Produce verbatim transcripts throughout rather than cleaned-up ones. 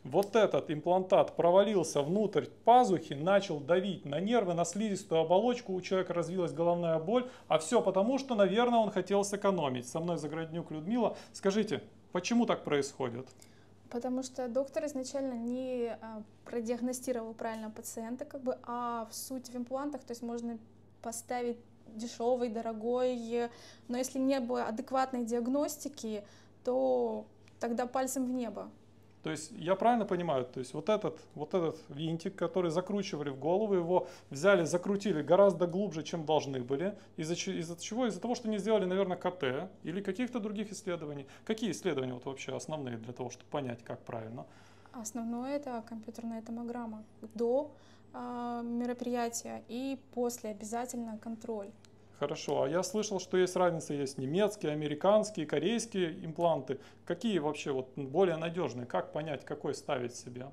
вот этот имплантат провалился внутрь пазухи, начал давить на нервы, на слизистую оболочку, у человека развилась головная боль, а все потому, что, наверное, он хотел сэкономить. Со мной Загороднюк Людмила. Скажите, почему так происходит? Потому что доктор изначально не а, продиагностировал правильно пациента, как бы, а в суть в имплантах, то есть можно поставить дешевый, дорогой, но если не было адекватной диагностики, то тогда пальцем в небо. То есть я правильно понимаю, то есть вот этот, вот этот винтик, который закручивали в голову, его взяли, закрутили гораздо глубже, чем должны были. Из-за из-за чего? Из-за того, что не сделали, наверное, ка тэ или каких-то других исследований. Какие исследования вот вообще основные для того, чтобы понять, как правильно? Основное это компьютерная томограмма до э, мероприятия и после обязательно контроль. Хорошо, а я слышал, что есть разница, есть немецкие, американские, корейские импланты. Какие вообще вот более надежные? Как понять, какой ставить себе?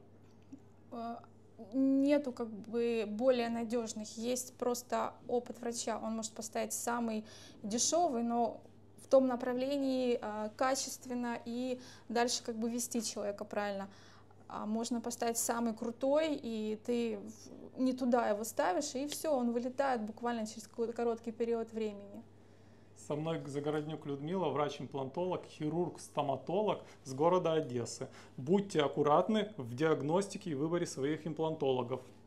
Нету как бы более надежных, есть просто опыт врача, он может поставить самый дешевый, но в том направлении э, качественно и дальше как бы вести человека правильно. А можно поставить самый крутой, и ты не туда его ставишь, и все, он вылетает буквально через какой-то короткий период времени. Со мной Загороднюк Людмила, врач-имплантолог, хирург-стоматолог с города Одессы. Будьте аккуратны в диагностике и выборе своих имплантологов.